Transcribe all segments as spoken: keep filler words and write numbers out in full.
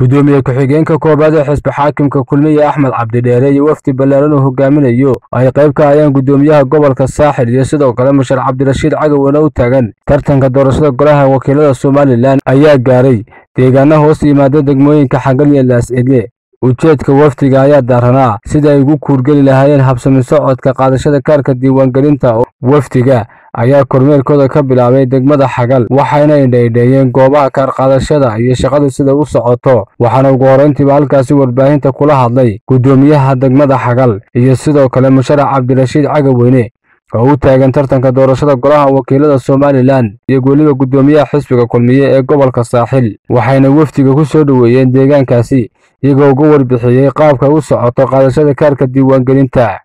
gudoomiye ku-xigeenka koobaad ee xisbi xaakimka kulmiye Axmed Cabdi Dheere iyo wafdi ballaaran oo hogaaminayo ay qayb ka hayaan gudoomiyaha gobolka Saaxil iyo sidoo kale Mushar Cabdirashiid Cagaweyne u taagan tartanka doorashada golaha wakiilada Somaliland ayaa gaaray deegaano hoos yimaada degmooyinka Xagal iyo Laas-Eedle. ujeedka wafdiga ayaa daaranaa sida ay ugu kuurgeli lahaayeen habsami socodka qaadashada kaarka diiwaangelinta. wafdiga ayaa kormeerkooda ka bilaabay degmada Xagal waxayna indhaydheeyeen goobaha kaar qaadashada iyo shaqada sida u socoto. waxaana ugu horreyntiiba halkaasi warbaahinta kula hadlay gudoomiyaha degmada Xagal iyo sidoo kale Mushar Cabdirashiid Cagaweyne oo u taagan tartanka doorashada golaha wakiilada Somaliland iyo weliba gudoomiyaha xisbiga kulmiye ee gobolka Saaxil. waxayna wafdiga ku soo dhaweeyeen deegaankaasi iyagoo uga warbixiyay qaabka u socoto qaadashada kaarka diiwaangelinta.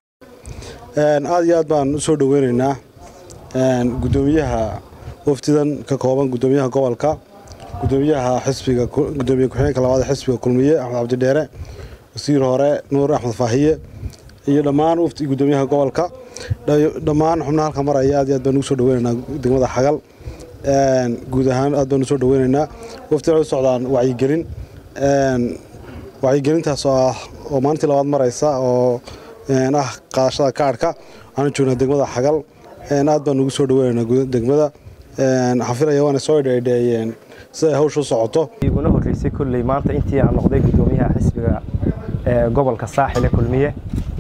een aad iyo aad baan u soo dhaweynaynaa een gudoomiyaha wafdidan ka kooban gudoomiyaha gobolka, gudoomiyaha xisbiga gudoomiye ku-xigeenka labaad ee xisbiga kulmiye Axmed Cabdi Dheere, wasiir hore Nuur Axmed Faahiye iyo dhammaan wafdi gudoomiyaha gobolka dhammaan xubnaha halka maraya aad iyo aad baan u soo dhaweynaynaa degmada Xagal. een guud ahaan aad baan u soo dhaweynaynaa wafdiga u socdaan wacyigelin een wacyigelintaas oo maalintii labaad maraysa oo een ah qaadashada kaarka. waxaan joognaa degmada Xagal een aad baan ugu soo dhaweynaynaa degmada een xafilaya waana soo dhaydheeyeen sida hawshu socoto. iguna horeysay kulley maanta intii aan noqday gudoomiyaha xisbiga ee gobolka Saaxil ee kulmiye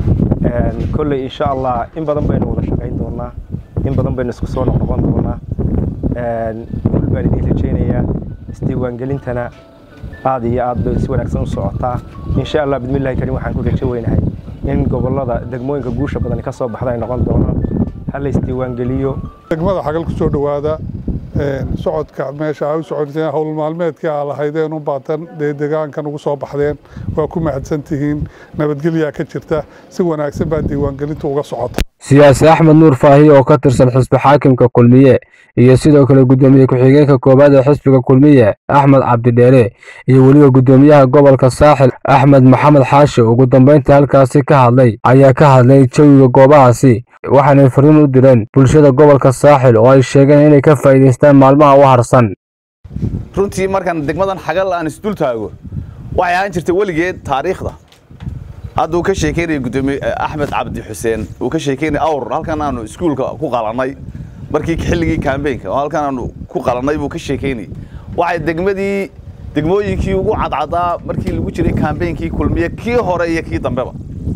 een kulley insha Allah in badan baynu wada shaqayn doonaa, in badan baynu isku soo noqon doonaa. een baan idin rajeynayaa isdiiwaangelintana aad iyo aad bay si wanaagsan u socotaa. insha Allah bismillaah karim waxaan ku rajaynahay in gobolada degmooyinka guusha badan ka soo baxday noqon doonaan hal isdiiwaangeliyo. degmada Xagal ku soo dhawaada een socodka meesha ay u socodeen hawl maalmeedka ay lahaydeen u baatan deegaankan ugu soo baxdeen waa ku mahadsantihiin. nabadgelyo ka jirta si wanaagsan baa diiwaangelintu uga socota. siyaasi Axmed Nuur Faahiye oo ka tirsan xisbi xaakimka kulmiye iyo sidoo kale gudoomiye ku-xigeenka koobaad ee xisbiga kulmiye Axmed Cabdi Dheere iyo weliba gudoomiyaha gobolka Saaxil Axmed Maxamed Xaashi ugu dambeyntii halkaasi ka hadlay ayaa ka hadlay jawiga goobahaasi waxaana fariin u direen bulshada gobolka Saaxil oo ay sheegeen inay ka faa'iideystaan maalmaha u harsan. runtii markan degmadan Xagal aan isdul taago waxay ahaan jirtay waligeed taariikhda hadda uu ka sheekeynay gudoomiye Axmed Cabdi Xuseen uu ka sheekeynay awr halkan aanu iskuulka ku qalanay markii xilligii campaign-ka halkan aanu ku qalanay buu ka sheekeynay waxay degmadii degmooyinkii ugu cadcadaa markii lagu jiray campaign-kii kulmiye kii hore iyo kii dambeba.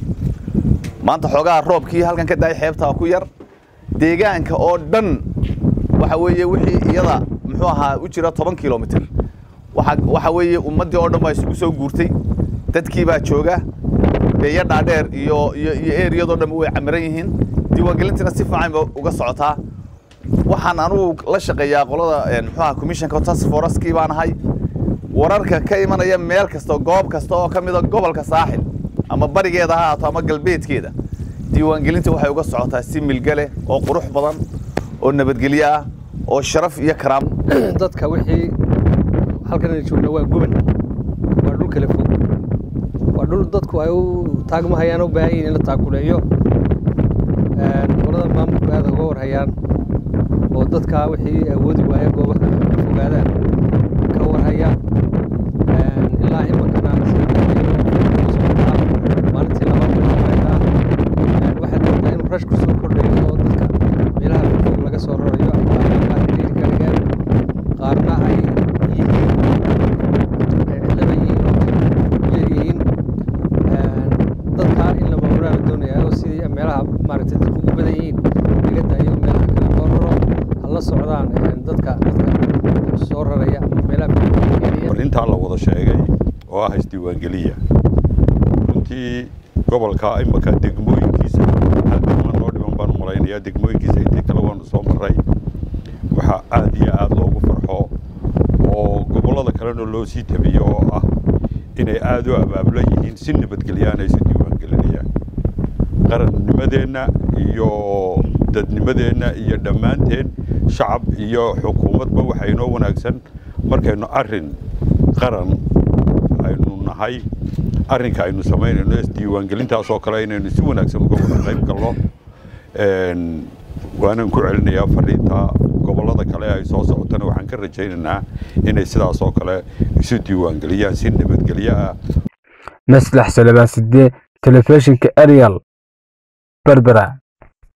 maanta xogaa roobkii halkan ka daay xeebta ku yar deegaanka oo dhan waxa weeye wixii iyada muxuu ahaa u jira toban kiiloomitir waxa waxa weeye ummadii oo dhan baa isugu soo guurtay dadkii baa jooga beeya dhaadheer iyo iyo eeriyadoo dhan way camiran yihiin. diiwaangelintina si fiican uga socotaa. waxaan anigu la shaqeeyaa qolada muxuu ahaa commissionka task force-kii baan ahay wararka ka imanaya meel kasta goob kasta oo kamid ah gobolka Saaxil ama barigeeda ha ahaato ama galbeedkeeda diiwaangelinta waxay uga socotaa si milgale oo qurux badan oo nabadgelyo ah oo sharaf iyo karaam. dadka wixii halkan joogna waa guban waa dhul kale fog waa dhul dadku ay u taagmahayaan u baahan yihiin in la taakuleeyo. een qolada maamulka aad uga warhayaan oo dadka wixii awoodi waaya goobaha fogaadaan ka warhaya een ilaa imankana maalintii labaad een waxay doontaa in rush ku soo kordhayo oo dadka meelaha fog laga soo rarayo qaarna ay yihiin laba yihiin dadka in la maamulaa doonayaa oo sidii meelaha maaragtay dadku ugu badan yihiin laga daayo meelaha kale loo raro hala socdaan dadka dadka soo raraya meelaha inta la wada sheegay oo ah isdiiwaangeliya runtii gobolka imaka degmooyinkiisa halkan noo dhiman baan malaynayaa degmooyinkiisa intii kale waan soo maray waxa aad iyo aad loogu farxo oo gobolada kalena loo sii tabiyo oo ah inay aad u abaabulan yihiin si nabadgelyo ay si diiwaangelinayaan qarannimadeena iyo dadnimadeena iyo dhammaanteen shacab iyo xukuumadba waxa inoo wanaagsan markaynu arrin qaran aynu nahay arrinka aynu sameynayno isdiiwaangelintaas oo kale inaynu si wanaagsan uga wada qayb galno. een waanan ku celinayaa fariinta gobolada kale ay soo socotana waxaan ka rajaynaynaa inay sidaas oo kale isu diiwaangeliyaan si nabadgelyo ah. maslax salabaan sidee telefishinka Ariel Berbera.